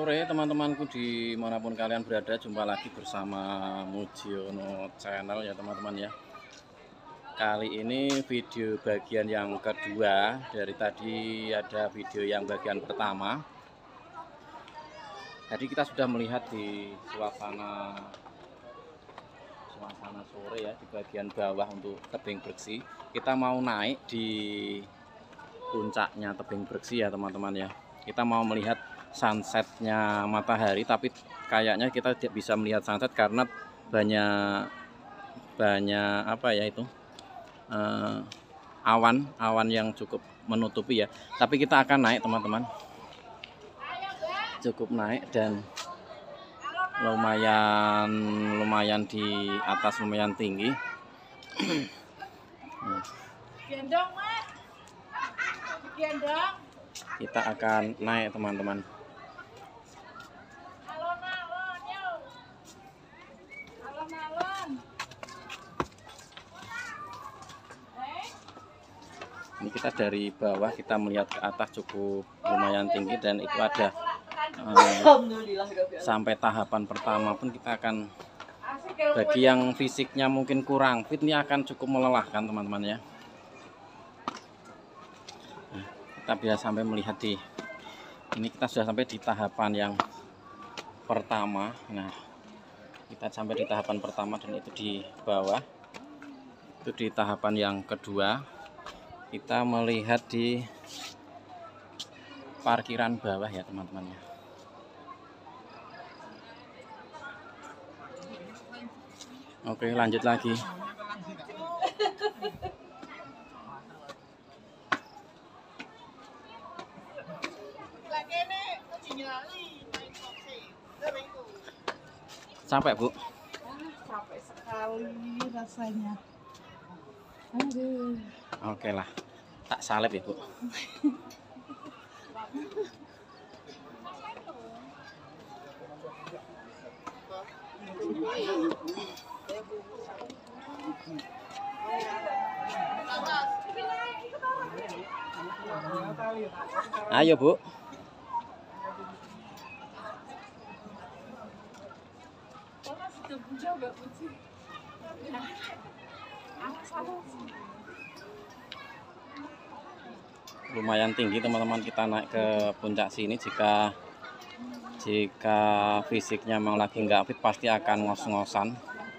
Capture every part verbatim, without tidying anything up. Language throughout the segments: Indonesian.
sore teman-temanku dimanapun kalian berada, jumpa lagi bersama Mujiono Channel ya teman-teman ya. Kali ini video bagian yang kedua. Dari tadi ada video yang bagian pertama. Jadi kita sudah melihat di suasana suasana sore ya, di bagian bawah untuk tebing Breksi. Kita mau naik di puncaknya tebing Breksi ya teman-teman ya. Kita mau melihat sunsetnya matahari, tapi kayaknya kita tidak bisa melihat sunset karena banyak banyak apa ya itu eh, awan awan yang cukup menutupi ya. Tapi kita akan naik teman-teman, cukup naik dan lumayan lumayan di atas, lumayan tinggi. Gendong mas, gendong. Kita akan naik teman-teman. Alon-alon, yo. Alon-alon. Eh? Ini kita dari bawah kita melihat ke atas cukup lumayan tinggi, dan itu ada eh, sampai tahapan pertama pun kita akan, bagi yang fisiknya mungkin kurang fit, ini akan cukup melelahkan teman-teman ya. Kita bisa sampai melihat di ini, kita sudah sampai di tahapan yang pertama. Nah, kita sampai di tahapan pertama dan itu di bawah. Itu di tahapan yang kedua. Kita melihat di parkiran bawah ya teman-teman ya. Oke, lanjut lagi. Sampai Bu? Sampai sekali rasanya. Aduh. Oke lah, tak salib ya Bu. Ayo Bu. Lumayan tinggi teman-teman, kita naik ke puncak sini. Jika jika fisiknya memang lagi nggak fit, pasti akan ngos-ngosan.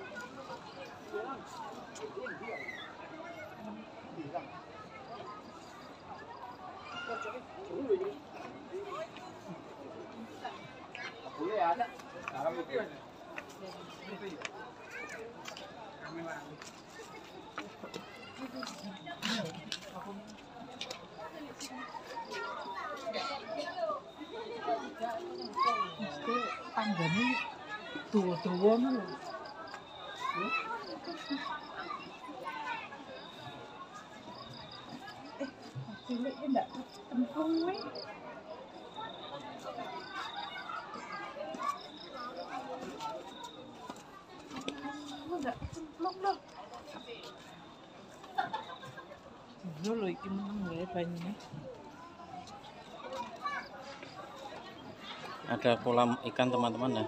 Mesti tangganya tua-tua lho. Eh, cilik enggak templung weh. Enggak templung loh. Iya loh, iki meneng wae banyune. Ada kolam ikan teman-teman ya.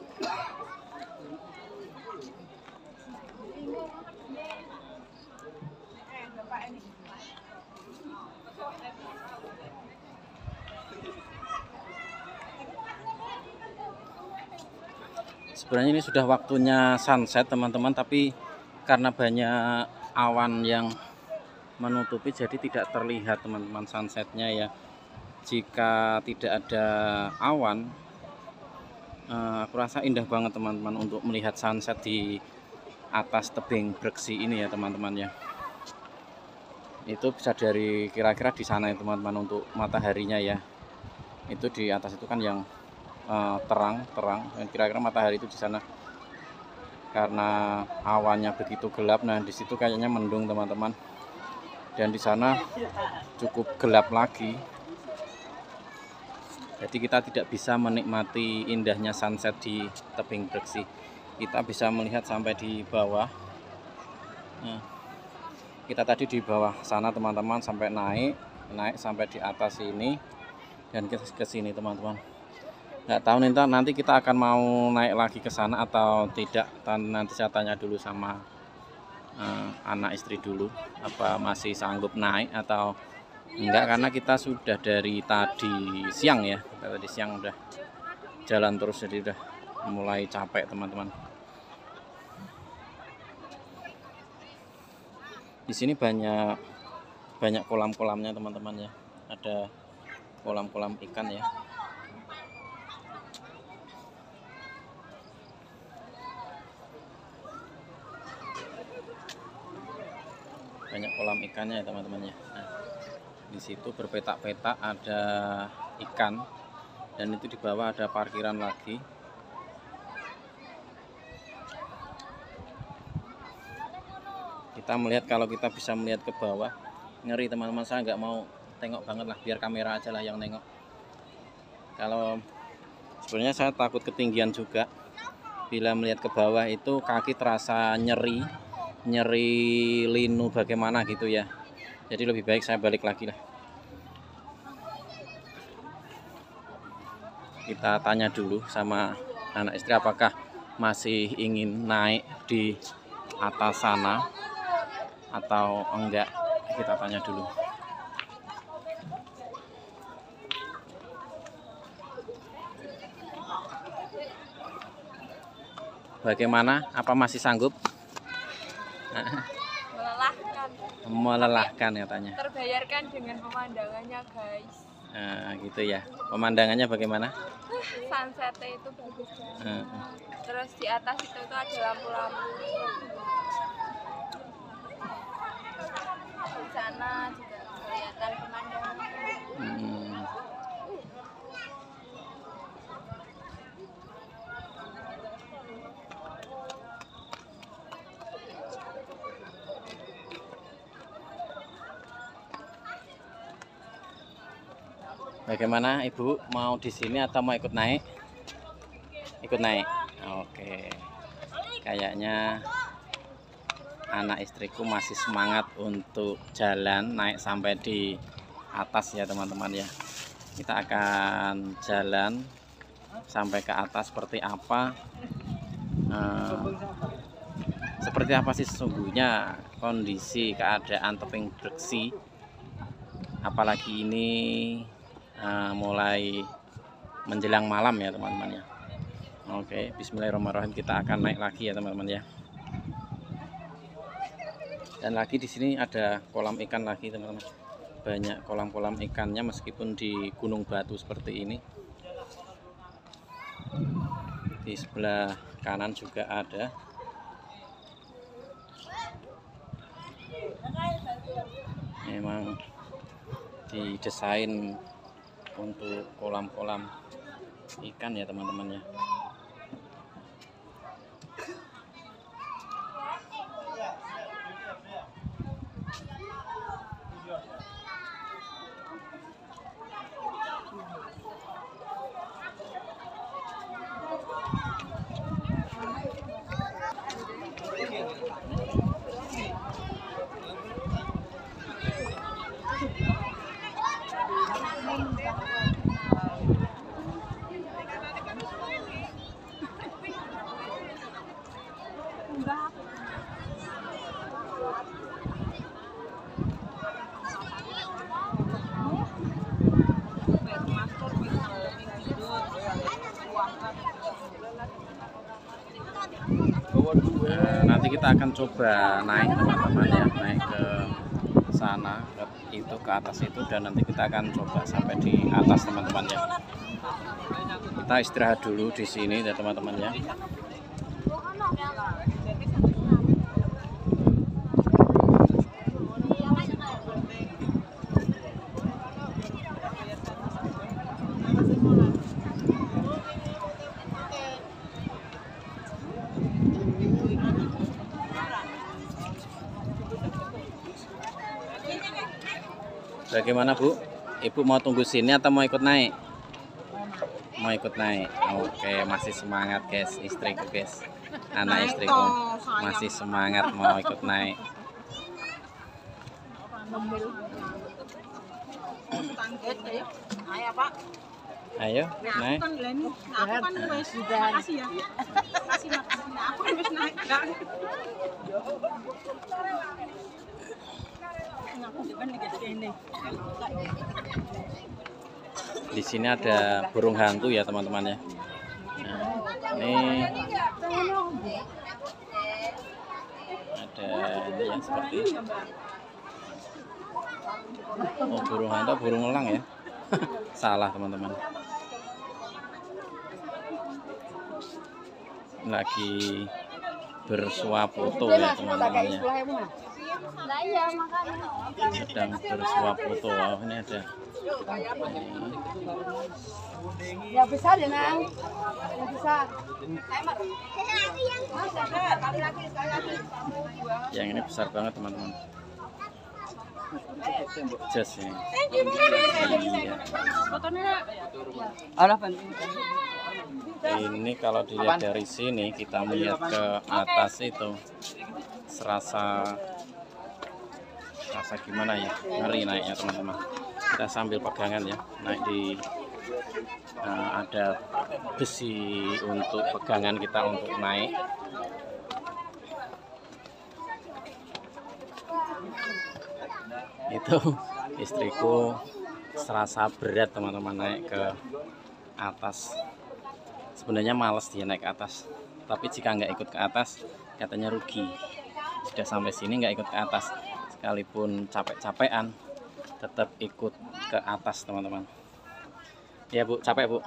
Sebenarnya ini sudah waktunya sunset teman-teman, tapi karena banyak awan yang menutupi jadi tidak terlihat teman-teman sunsetnya ya. Jika tidak ada awan, aku rasa indah banget teman-teman untuk melihat sunset di atas tebing Breksi ini ya teman-teman ya. Itu bisa dari kira-kira di sana ya teman-teman untuk mataharinya ya. Itu di atas itu kan yang uh, terang terang dan kira-kira matahari itu di sana. Karena awannya begitu gelap, nah di situ kayaknya mendung teman-teman. Dan di sana cukup gelap lagi. Jadi kita tidak bisa menikmati indahnya sunset di tebing Breksi. Kita bisa melihat sampai di bawah. Nah, kita tadi di bawah sana teman-teman, sampai naik, naik sampai di atas ini, dan ke, ke sini teman-teman. Nggak tahu nih, nanti kita akan mau naik lagi ke sana atau tidak. Nanti saya tanya dulu sama uh, anak istri dulu, apa masih sanggup naik atau enggak, karena kita sudah dari tadi siang ya, kita tadi siang udah jalan terus, jadi udah mulai capek teman-teman. Di sini banyak banyak kolam-kolamnya teman-teman ya, ada kolam-kolam ikan ya. Banyak kolam ikannya ya teman-teman ya. Nah, di situ berpetak-petak ada ikan, dan itu di bawah ada parkiran lagi. Kita melihat, kalau kita bisa melihat ke bawah, ngeri teman-teman. Saya nggak mau tengok banget lah, biar kamera aja lah yang nengok. Kalau sebenarnya saya takut ketinggian juga. Bila melihat ke bawah itu kaki terasa nyeri, nyeri linu bagaimana gitu ya. Jadi lebih baik saya balik lagi lah. Kita tanya dulu sama anak istri apakah masih ingin naik di atas sana atau enggak. Kita tanya dulu. Bagaimana? Apa masih sanggup? Melelahkan. Melelahkan ya tanya. Terbayarkan dengan pemandangannya, guys. Nah, gitu ya. Pemandangannya bagaimana? Sunsetnya itu bagus banget. Uh. Terus di atas itu tuh ada lampu-lampu. Di sana juga kelihatan pemandangan. Hmm. Bagaimana Ibu, mau di sini atau mau ikut naik? Ikut naik. Oke. Kayaknya anak istriku masih semangat untuk jalan naik sampai di atas ya teman-teman ya. Kita akan jalan sampai ke atas seperti apa. Eh, seperti apa sih sesungguhnya kondisi keadaan tebing Breksi. Apalagi ini Uh, mulai menjelang malam ya teman-teman ya. Oke, bismillahirrahmanirrahim, kita akan naik lagi ya teman-teman ya. Dan lagi di sini ada kolam ikan lagi teman-teman. Banyak kolam-kolam ikannya meskipun di gunung batu seperti ini. Di sebelah kanan juga ada. Memang didesain untuk kolam-kolam ikan ya teman-teman ya. Nah, nanti kita akan coba naik teman-teman ya, naik ke sana, ke itu ke atas itu, dan nanti kita akan coba sampai di atas teman-teman ya. Kita istirahat dulu di sini ya teman-teman ya. Bagaimana Bu? Ibu mau tunggu sini atau mau ikut naik? Mau ikut naik. Oke, masih semangat guys, istriku guys. Anak istriku masih semangat mau ikut naik. Ayo, naik. Kan Leni, aku kan wes makasih ya. Makasih makasih. Nah, aku kan wes naik kan. Aku depan lagi sini. Di sini ada burung hantu ya teman-teman ya. Nah, ini ada ini ya seperti oh, burung hantu, burung elang ya. Salah teman-teman. Lagi bersuah foto ya teman-teman ya. Nah iya makanya. Sedang bersuah foto. Oh, ini ada. Ya besar ya nang. Ya besar. Yang ini besar banget teman-teman. Jas ini. Ini kalau dilihat dari sini, kita melihat ke atas itu serasa rasa gimana ya, ngeri naiknya teman-teman. Kita sambil pegangan ya, naik di uh, ada besi untuk pegangan kita untuk naik. Itu istriku serasa berat teman-teman naik ke atas. Sebenarnya males dia naik ke atas, tapi jika nggak ikut ke atas katanya rugi. Sudah sampai sini nggak ikut ke atas, sekalipun capek-capean tetap ikut ke atas teman-teman. Ya Bu, capek Bu.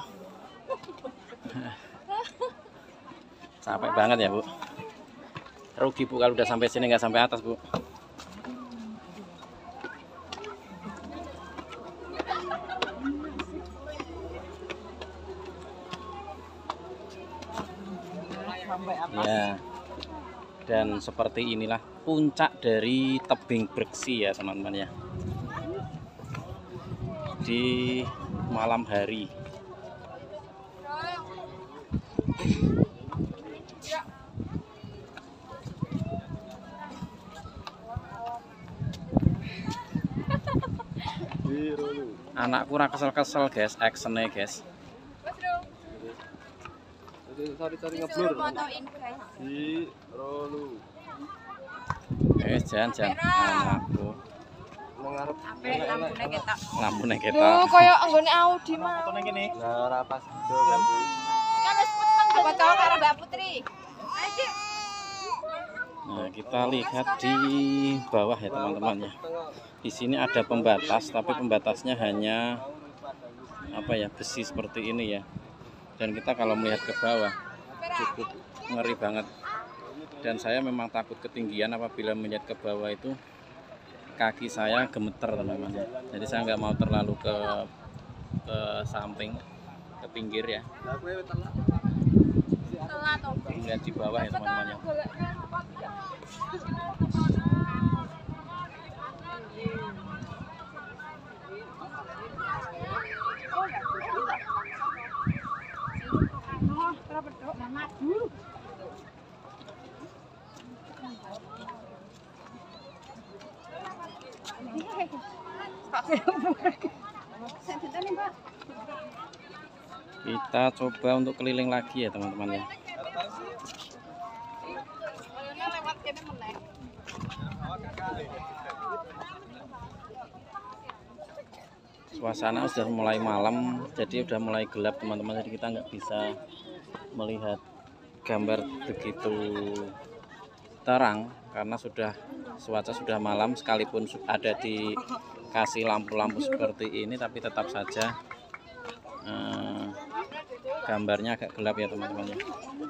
Capek banget ya Bu. Rugi Bu kalau udah sampai sini nggak sampai atas Bu. Ya, dan seperti inilah puncak dari tebing Breksi ya teman-teman ya, di malam hari. Anakku ra kesel-kesel guys, actionnya guys. Sorry-sorry ngeblur. Fotoin guys. Di rolu. Eh, jangan-jangan anakku. Mengarep Ampe lambune ketok. Lambune Lho, ketok. koyo anggone Audi mah. foto nang kene. Lah ora pas. Kan wis peteng foto karo Mbak Putri. Ayo. Nah, kita lihat di bawah ya teman-teman ya. Di sini ada pembatas, tapi pembatasnya hanya apa ya, besi seperti ini ya. Dan kita kalau melihat ke bawah cukup ngeri banget. Dan saya memang takut ketinggian, apabila melihat ke bawah itu kaki saya gemeter teman-teman. Jadi saya nggak mau terlalu ke ke samping, ke pinggir ya. Telat to. Melihat di bawah ya teman-teman ya. Kita coba untuk keliling lagi ya teman-teman ya. Suasana sudah mulai malam, jadi udah mulai gelap teman-teman, jadi kita nggak bisa melihat gambar begitu terang karena sudah cuaca sudah malam. Sekalipun ada dikasih lampu-lampu seperti ini, tapi tetap saja eh, gambarnya agak gelap ya teman-teman ya.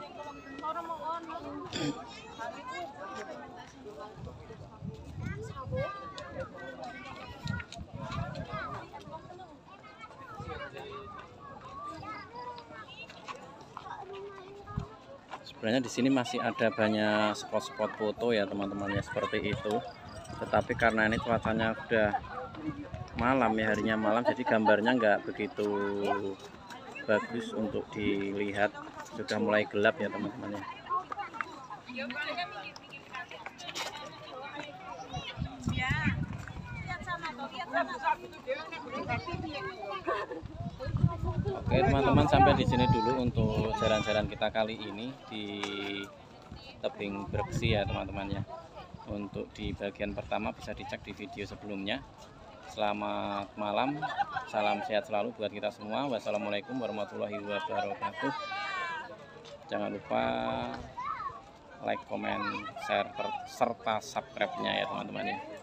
Sebenarnya di sini masih ada banyak spot-spot foto ya teman-teman ya, seperti itu. Tetapi karena ini cuacanya sudah malam ya, harinya malam, jadi gambarnya nggak begitu bagus untuk dilihat. Sudah mulai gelap ya teman-teman ya. Oke teman-teman, sampai di sini dulu untuk jalan-jalan kita kali ini di tebing Breksi ya teman-teman ya. Untuk di bagian pertama bisa dicek di video sebelumnya. Selamat malam, salam sehat selalu buat kita semua. Wassalamualaikum warahmatullahi wabarakatuh. Jangan lupa like, comment, share, serta subscribe-nya ya teman-teman ya.